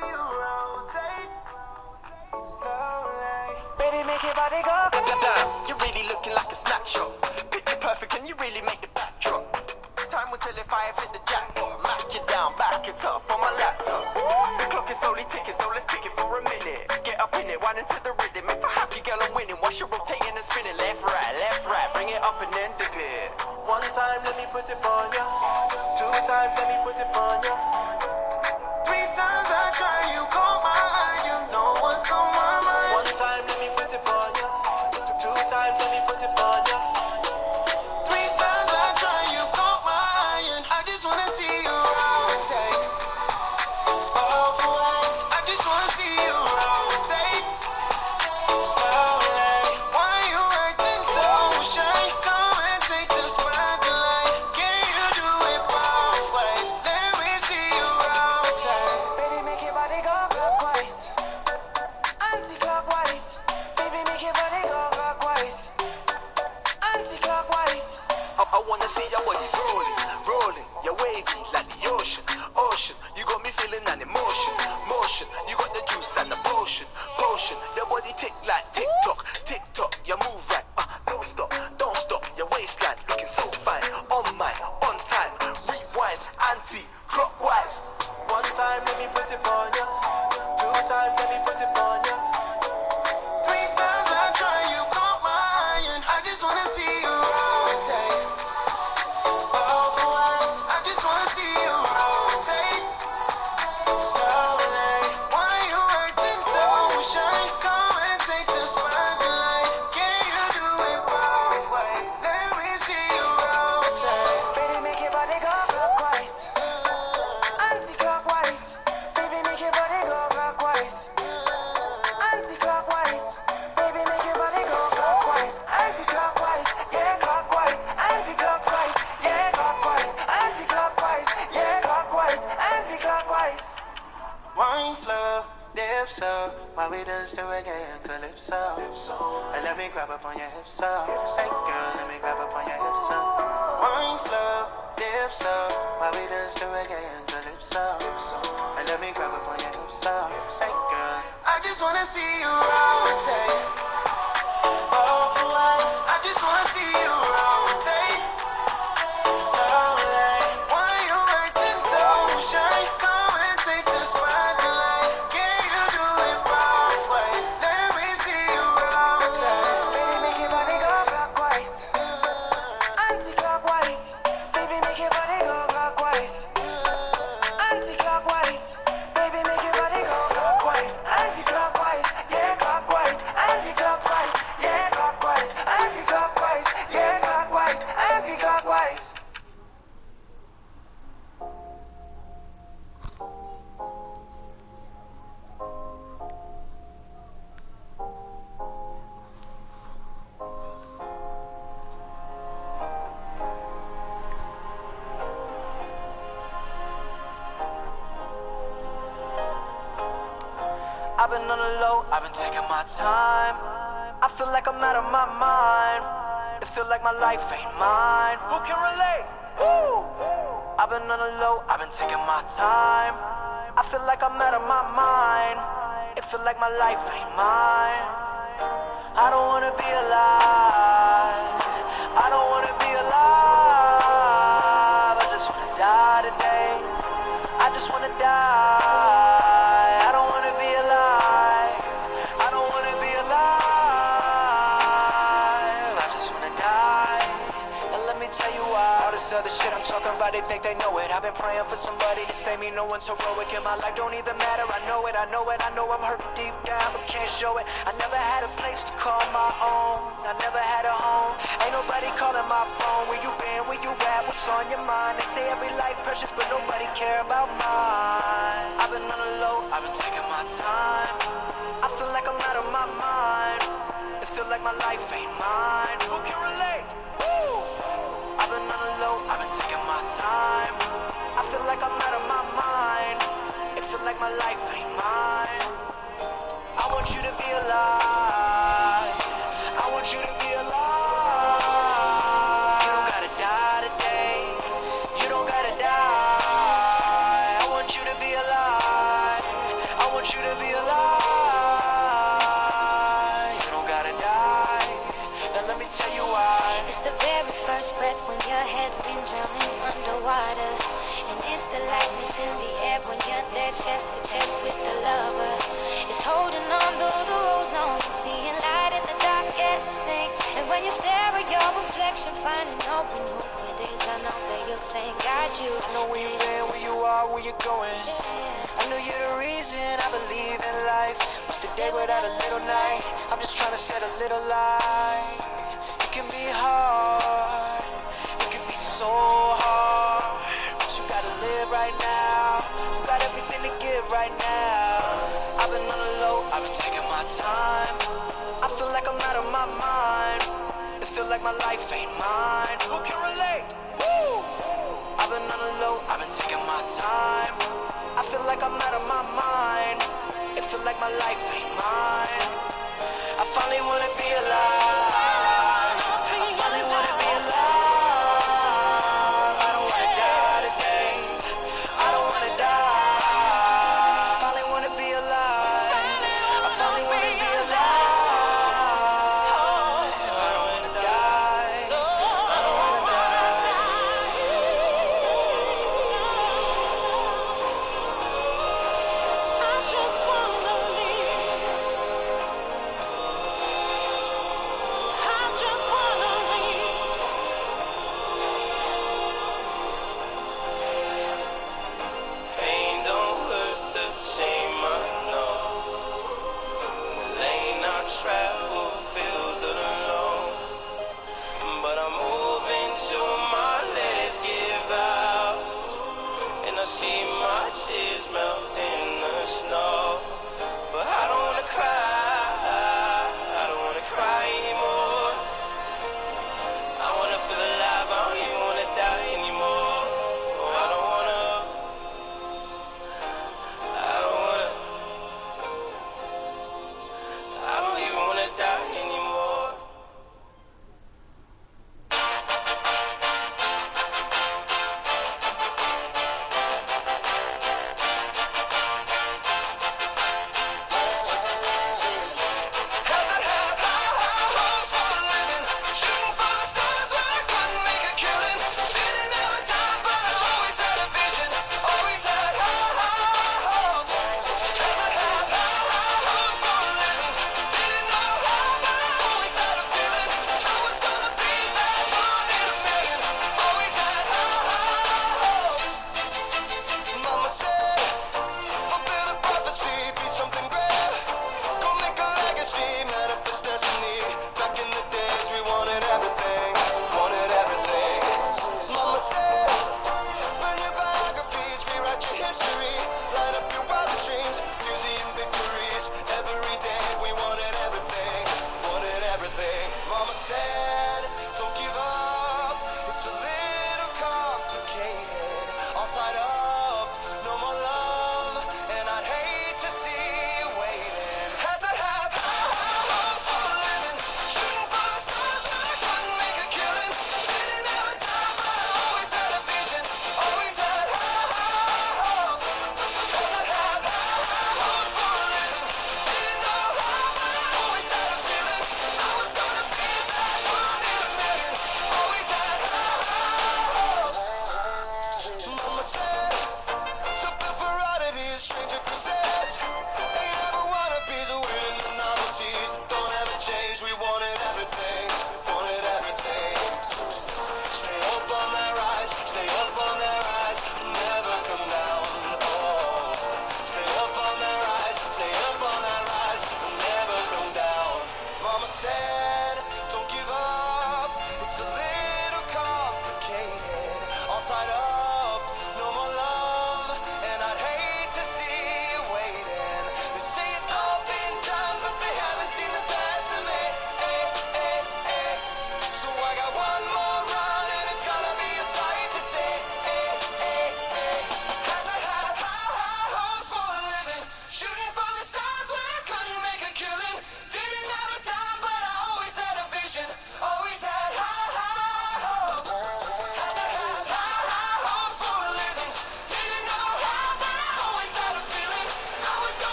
you rotate slowly. Baby, make your body go. Damn, you're really looking like a snapshot. Picture perfect and you really make the backdrop. Time will tell if I have hit the jackpot. Mac it down, back it up on my laptop. The clock is slowly ticking, so let's kick it for a minute. Get up in it, winding to the rhythm. If I'm happy, girl, I'm winning. Watch you rotating and spinning. Left, right, bring it up and then dip it. One time, let me put it on ya. Two times, let me put it on ya. Three times I try, you caught my eye. You know what's on my mind. One time, let me put it on ya. Two times, let me put it on ya. Three times I try, you caught my eye. And I just wanna see you rotate both ways. I just wanna see you rotate slowly. Why you acting so shy? Come and take the spotlight. Can you do it both ways? Let me see you rotate. Baby, make your body go clockwise, anti-clockwise. Baby, make your body go clockwise, anti-clockwise. I wanna see your body rolling, rolling. You're wavy like the ocean, ocean. You got me feeling an emotion, motion. You got the juice and the potion, potion. Your body tick like TikTok, TikTok. You move right, don't stop, don't stop. Your waistline looking so fine, on mine, on time. Rewind, anti-clockwise. One time, let me put it on ya. Two times, let me put it on ya. Three times I try, you caught my eye, and I just wanna see you rotate both ways. I just wanna see you rotate slowly. Why you acting so shy? Come and take the spotlight. Can you do it both ways? Let me see you rotate. Baby, make your body go clockwise, anti-clockwise. Baby, make your body go clockwise, anti-clockwise. Baby, make your body go clockwise, anti-clockwise. Yeah, clockwise, anti-clockwise. Yeah, clockwise, anti-clockwise. Yeah, clockwise, anti-clockwise. Wine slow, dip slow, while we dance to again, calypso. And let me grab up on your hips, so. Hey girl, let me grab up on your hips, so. Wine slow, dip slow, while we dance to again, calypso. And let me grab up on your hips, so. Hey girl, I just wanna see you rotate both ways. I just wanna see you rotate slowly. Why you acting so shy? Come and take the spotlight. Can you do it both ways? Let me see you rotate. Baby, make your body go clockwise, anti-clockwise. Baby, make your body go clockwise, anti-clockwise. Baby, make your body go clockwise, anti-clockwise. Yeah, clockwise, anti-clockwise. Yeah, clockwise, anti-clockwise. Yeah, clockwise, anti-clockwise. I've been on the low, I've been taking my time. I feel like I'm out of my mind. It feel like my life ain't mine. Who can relate? Woo! I've been on the low, I've been taking my time. I feel like I'm out of my mind. It feel like my life ain't mine. I don't wanna be alive. I don't wanna be alive. I just wanna die today. I just wanna die. I don't wanna be alive. I don't wanna be alive. I just wanna die. And let me tell you why. All this other shit I'm talking about, they think they know it. I've been praying for somebody to save me, no one's heroic. And my life don't even matter, I know it, I know it. I know I'm hurt deep down, but can't show it. I never had a place to call my own. I never had a home. Ain't nobody calling my phone. Where you been, where you at, what's on your mind? They say every life precious, but nobody care about mine. I've been on the low, I've been taking my time. I feel like I'm out of my mind. It feel like my life ain't mine. Who can relate? Woo! I've been on the low, I've been taking my time. I feel like I'm out of my mind. It feel like my life ain't mine. I want you to be alive. I want you to be alive. You don't gotta die today. You don't gotta die. I want you to be alive. want you to be alive. You don't gotta die. Now let me tell you why. It's the very first breath when your head's been drowning underwater. And it's the lightness in the air when you're there chest to chest with the lover. It's holding on though the road's long, seeing light in the darkest things. And when you stare at your reflection, finding open who it is, I know that you'll thank God you. I know where you've been, where you are, where you're going. I know you're the reason I believe in life. What's the day without a little night? I'm just trying to set a little light. It can be hard, it can be so hard, but you gotta live right now. You got everything to give right now. I've been on the low, I've been taking my time. I feel like I'm out of my mind. It feel like my life ain't mine. Who can relate? Woo! I've been on the low, I've been taking my time. I feel like I'm out of my mind. It feel like my life ain't mine. I finally wanna be alive. I finally wanna be alive. I don't wanna die today. I don't wanna die. I finally wanna be alive. I finally wanna be alive. I don't wanna die. I don't wanna die. I just wanna live. I just wanna live. Pain don't hurt the same, I know. The lane I travel feels alone, but I'm moving till my legs give out, and I see my tears melt in the snow.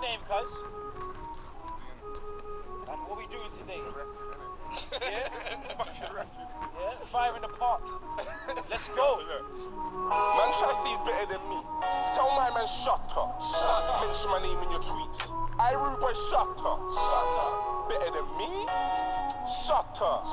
name, cuz? And what we doing today? Yeah? Yeah? Fire in the park. Let's go. Man try to say he's better than me. Tell my man shut up. Mention my name in your tweets. I rude boy, shut up. Better than me? Shut up.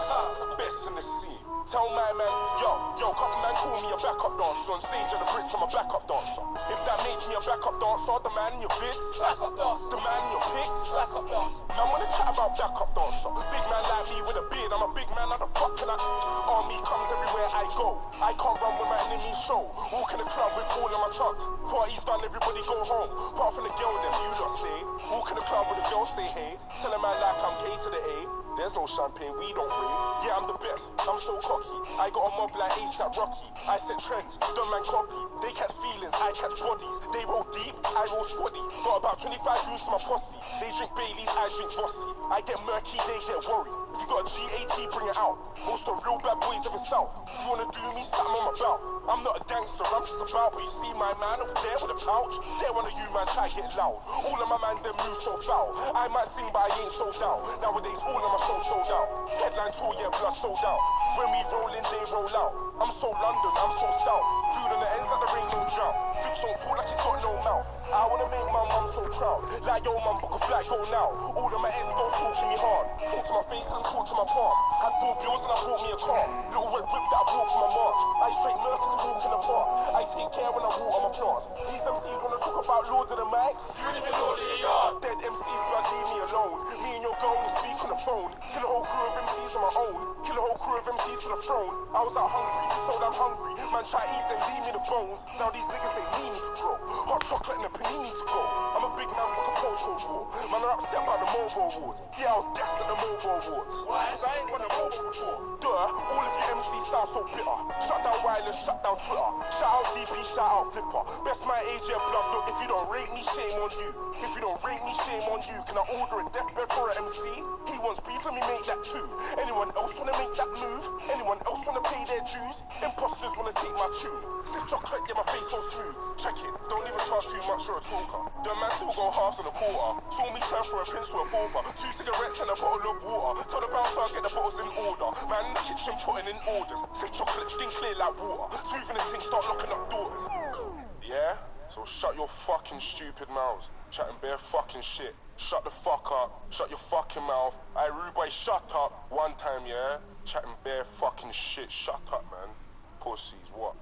Best in the scene. Tell my man, yo, couple man call me a backup dancer. On stage at the Brits, I'm a backup dancer. If that makes me a backup dancer, the man in your vids, the man in your pics. Man wanna chat about backup dancer. Big man like me with a beard, I'm a big man, how the fuck can I? Army comes everywhere I go. I can't run with my enemy's show. Walk in the club with all of my tucks. Party's done, everybody go home. Apart from the girl, them you lot stay. Walk in the club with a girl, say hey. Tell a man like I'm K to the A. There's no champagne, we don't win. Yeah, I'm the best, I'm so cocky. I got a mob like ASAP Rocky. I set trends, don't man copy. They catch feelings, I catch bodies. They roll deep, I roll squaddy. Got about 25 youths in my posse. They drink Baileys, I drink Vossi. I get murky, they get worried. If you got a G-AT, bring it out. Most of the real bad boys of the south. If you wanna do me, something on my belt. I'm not a gangster, I'm just about. But you see my man over there with a pouch. There one of you man try to get loud. All of my man, them move so foul. I might sing, but I ain't sold out. Nowadays, all of my shows sold out. Headline tour, yeah, blood sold out. When we roll in, they roll out. I'm so London, I'm so south. Food on the ends like there ain't no drought. Flips don't talk like he's got no mouth. I wanna make my mum so proud. Like, yo, mum, book a flight, go now. All of my ex-girls talking me hard. Talk to my face and talk to my palm. Had 4 bills and I bought me a car. Little red whip that I bought for my march. I straight nervous and walk in the park. I take care when I walk on my plants. These MCs wanna talk about Lord of the Mics. You ain't even Lord of the Yard. Dead MCs, blood, leave me alone. Me and your girl, we speak on the phone. Kill a whole crew of MCs on my own. Kill a whole crew of MCs for the throne. I was out hungry, so I'm hungry. Man, try to eat, then leave me the bones. Now these niggas, they need me to grow. Hot chocolate and a panini to go. I'm a big man with a postcode war. Man, are upset about the mobile awards. Yeah, I was gassed at the mobile awards. Why? Cause I ain't won a mobile before. Duh, all of you MCs sound so bitter. Shut down wireless, shut down Twitter. Shout out DP, shout out Flipper. Best my age, yeah, blood. Look, if you don't rate me, shame on you. If you don't rate me, shame on you. Can I order a deathbed for an MC? He wants beef, let me make that too. Anyone else wanna make that move? Anyone else wanna pay their dues? Imposters wanna take my tune. Stiff chocolate, get my face so smooth. Check it, don't even talk too much, you're a talker. The man still go halves and a quarter. Saw me turn from a prince to a pauper. 2 cigarettes and a bottle of water. Tell the bouncer I'll get the bottles in order. Man in the kitchen putting in orders. Stiff chocolate, skin clear like water. Smoothing this thing, start locking up doors. Yeah? So shut your fucking stupid mouths. Chatting bare fucking shit. Shut the fuck up. Shut your fucking mouth. I rude boy, shut up. One time, yeah? Chatting bare fucking shit. Shut up, man. Pussies, what?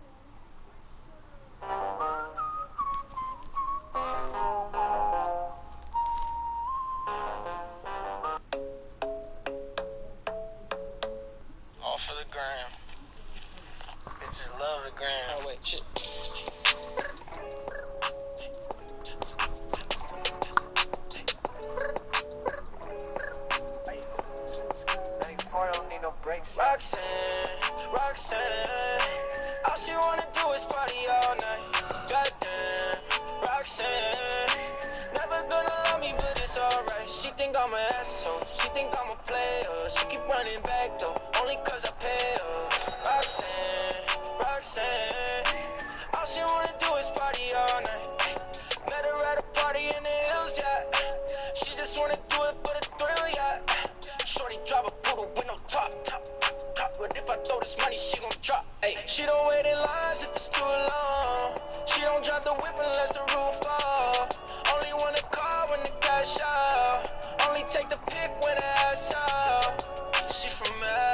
All for the gram. Bitches love the gram. Oh wait, shit. Roxanne, all she wanna do is party all night. Goddamn, Roxanne, never gonna love me, but it's alright. She think I'm an asshole, she think I'm a player. She keep running back though, only cause I pay her. Roxanne, all she wanna do is party all night. Met her at a party in the hills, yeah. She just wanna do it for the thrill, yeah. Shorty drive a poodle with no top. But if I throw this money, she gon' drop. Ay. She don't wait in lines if it's too long. She don't drive the whip unless the roof fall. Only wanna call when the cash out. Only take the pic when the ass out. She from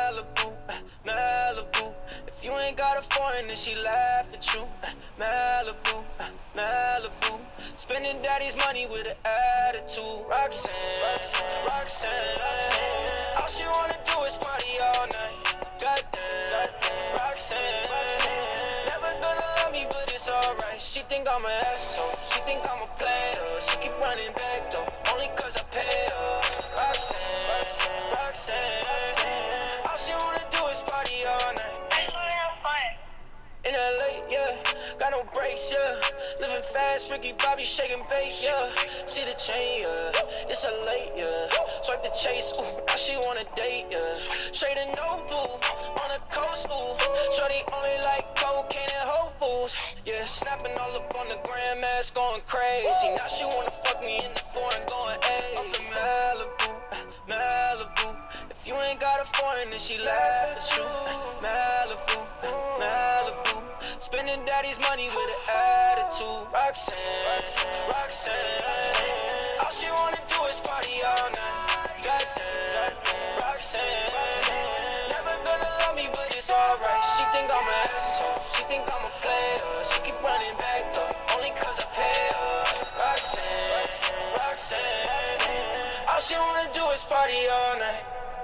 Malibu. If you ain't got a foreign, then she laugh at you. Malibu. Spending daddy's money with an attitude. Roxanne, all she wanna do is party all night. Goddamn, Roxanne, never gonna love me, but it's alright. She think I'm an asshole, she think I'm a player. She keep running back though, only cause I pay her. Roxanne, all she wanna do is party all night. In LA, yeah, got no brakes, yeah. Living fast, Ricky Bobby shaking bait, yeah. See the chain, yeah, it's a late, yeah. Swipe the chase, ooh, now she wanna date, yeah. Straight and no blue, on the coast, ooh. Shorty only like cocaine and Whole Foods, yeah. Snapping all up on the gram, man. ass going crazy. Now she wanna fuck me in the foreign going, ayy. I'm from Malibu, Malibu. If you ain't got a foreign, then she laugh at you. Malibu, Malibu. Spending daddy's money with an attitude. Roxanne, Roxanne. All she wanna do is party all night. Goddamn, Roxanne. Never gonna love me, but it's alright. She think I'm an asshole. She think I'm a player. She keep running back though, only cause I pay her. Roxanne, Roxanne. All she wanna do is party all night.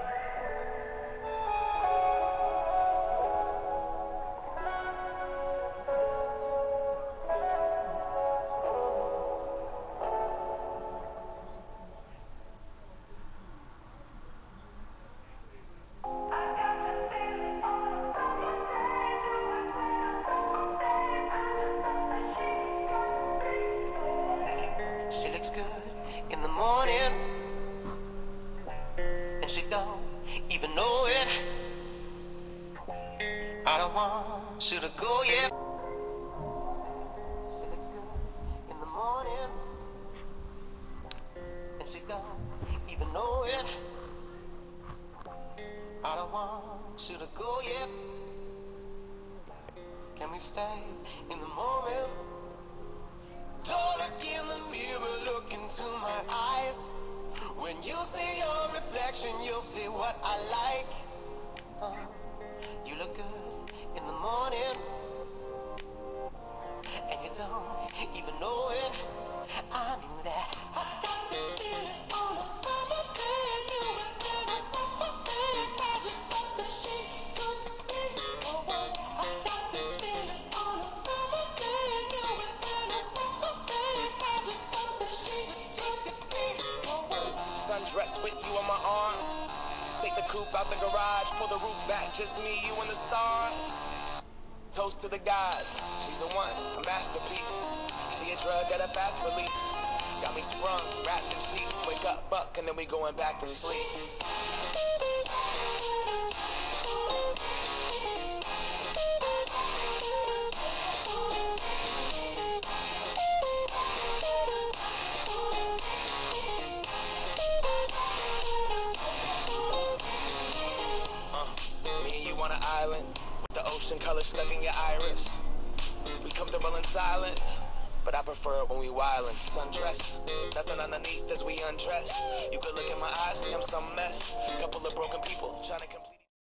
She looks good in the morning, and she don't even know it. I don't want you to go yet. She looks good in the morning, and she don't even know it. I don't want you to go yet. Can we stay in the moment? Don't look in the mirror, look into my eyes. When you see your reflection, you'll see what I like. You look good in the morning, and you don't even know it. I knew that. I got this feeling on a summer day, and you were in a summer face. I just thought that she could be the one. I got this feeling on a summer day, and you were in a summer face. I just thought that she could be the one. Sundress with you on my arm. Take the coupe out the garage, pull the roof back, just me, you and the stars. Toast to the gods, she's a one, a masterpiece. She a drug at a fast release. Got me sprung, wrapped in sheets. Wake up, fuck, and then we going back to sleep. Me and you on an island, with the ocean color stuck in your iris. We comfortable in silence, but I prefer it when we wildin'. Sundress, nothing underneath as we undress. You could look in my eyes, see I'm some mess. Couple of broken people trying to complete